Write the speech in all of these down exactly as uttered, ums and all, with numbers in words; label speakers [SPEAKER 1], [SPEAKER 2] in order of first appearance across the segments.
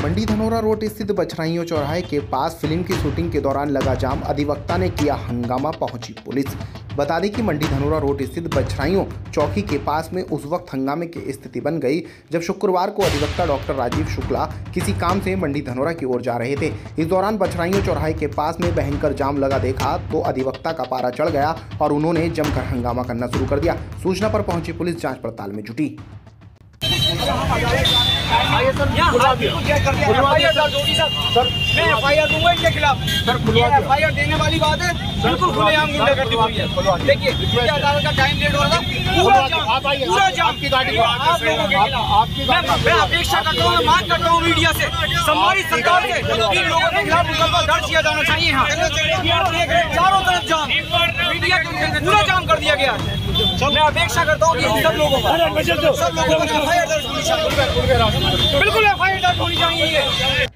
[SPEAKER 1] मंडी Dhanora road स्थित बछराइयों चौराहे के पास फिल्म की शूटिंग के दौरान लगा जाम, अधिवक्ता ने किया हंगामा, पहुंची पुलिस। बता दें कि मंडी धनोरा रोड स्थित बछराइयों चौकी के पास में उस वक्त हंगामे की स्थिति बन गई जब शुक्रवार को अधिवक्ता डॉक्टर राजीव शुक्ला किसी काम से मंडी धनोरा की ओर जा रहे थे। इस दौरान बछराइयों चौराहे के पास में भयंकर जाम लगा देखा तो अधिवक्ता का पारा चढ़ गया और उन्होंने जमकर हंगामा करना शुरू कर दिया। सूचना पर पहुंची पुलिस जांच पड़ताल में जुटी।
[SPEAKER 2] सर मैं एफ आई आर दूंगा इनके खिलाफ। सर एफ आई आर देने वाली बात है, बिल्कुल खुलेआम गुंडागर्दी हुई है। देखिए अदालत का टाइम लेट हो रहा था, पूरा पूरा जाम आपकी गाड़ी आप लोगों के खिलाफ। मैं अपेक्षा करता हूँ, मांग करता हूँ मीडिया से, सम्मानित सरकार से, इन लोगों के खिलाफ मुकदमा दर्ज किया जाना चाहिए। यहाँ चारों तरफ जाम, मीडिया के पूरा जाम कर दिया गया। मैं अपेक्षा करता हूँ कि इन सब लोगों को सब लोगों को एफ आई आर दर्ज होनी चाहिए, बिल्कुल एफ आई आर दर्ज होनी चाहिए।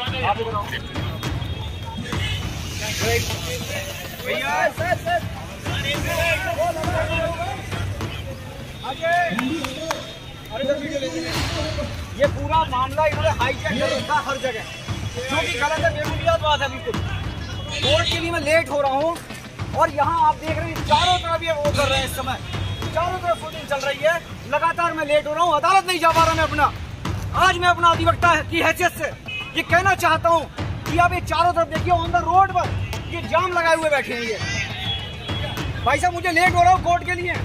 [SPEAKER 2] ये पूरा मामला इन्होंने हाईजैक कर रखा हर जगह, जो कि गलत है, बेबुनियाद बात है। बिल्कुल कोर्ट के लिए मैं लेट हो रहा हूँ और यहाँ आप देख रहे हैं चारों तरफ ये वो कर रहे हैं, इस समय चारों तरफ शूटिंग चल रही है। लगातार मैं लेट हो रहा हूँ, अदालत नहीं जा पा रहा मैं अपना। आज मैं अपना अधिवक्ता की हैसियत से ये कहना चाहता हूँ कि आप ये चारों तरफ देखिए, ऑन द रोड पर ये जाम लगाए हुए बैठे हैं। ये भाई साहब मुझे लेट हो रहा हूँ कोर्ट के लिए।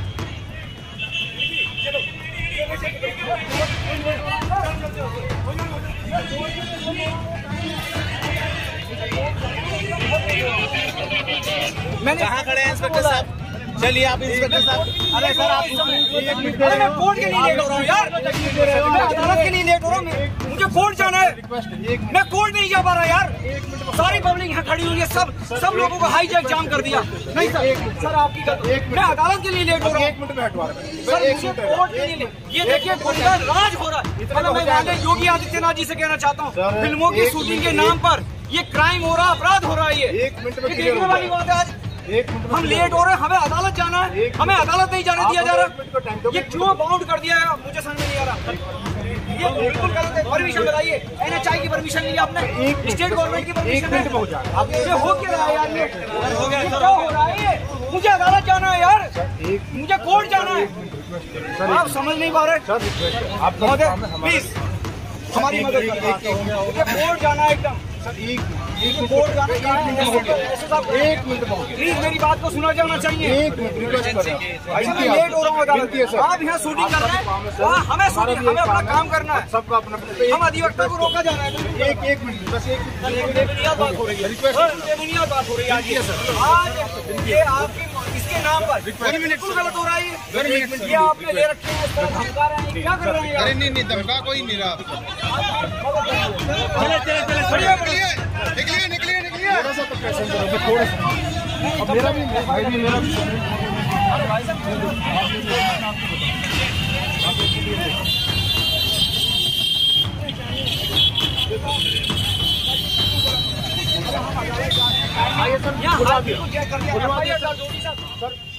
[SPEAKER 2] मैंने कहाँ खड़े हैं इंस्पेक्टर साहब? चलिए आप इंस्पेक्टर साहब। अरे सर आप अरे मैं कोर्ट के लिए लेट हो रहा हूँ यार, मैं अदालत के लिए लेट हो रहा हूँ, मुझे कोर्ट जाना है। मैं कोर्ट नहीं जा पा रहा यार, सारी पब्लिक यहाँ खड़ी हुई है, सब सब लोगों को हाईजैक जाम कर दिया। नहीं सर सर आपकी गलती, मैं अदालत के लिए लेट हो रहा हूँ सर, मुझे कोर्ट के लिए। ये देखिए गुंडा राज हो रहा है। मतलब मैं माननीय योगी आदित्यनाथ जी से कहना चाहता हूँ, फिल्मों की शूटिंग के नाम पर ये क्राइम हो रहा, अपराध हो रहा है। ये देखने वाली बात है। आज हम लेट हो रहे हैं, हमें अदालत जाना है, हमें अदालत नहीं जाने दिया जा रहा। ये क्यों बाउंड कर दिया है मुझे समझ में नहीं आ रहा। ये बिल्कुल गलत है। परमिशन बताइए, एन एच आई की परमिशन ली आपने, स्टेट गवर्नमेंट की परमिशन है। ये हो क्या रहा है यार? ये क्या हो रहा है? ये मुझे अदालत जाना है यार, मुझे कोर्ट जाना है। आप समझ नहीं पा रहे। आप प्लीज हमारी मदद करें, मुझे कोर्ट जाना है एकदम। कोर्ट जाना है, एक मिनट प्लीज मेरी बात को सुना जाना चाहिए। एक मिनट मैं लेट हो रहा हूँ अदालत, आप यहाँ शूटिंग कर रहे हैं, हमें शूटिंग हमें अपना काम करना है, सबका अपना। हम अधिवक्ता को रोका जाना है। एक एक मिनट बस, एक बेबुनियाद बात हो रही है, बेबुनियाद बात हो रही है आज। आज ये आपकी इसके नाम पर बिल्कुल गलत हो रहा है। ये आपने ले रखे हैं, धमका रहे हैं, क्या कर रहे हैं?
[SPEAKER 3] अरे नहीं नहीं, धमका कोई नहीं रहा। निकलिए निकलिए निकलिए।
[SPEAKER 2] थोड़ा सा तो प्रेशर करो, थोड़ा सा। अब मेरा भी भाई भी मेरा भी सर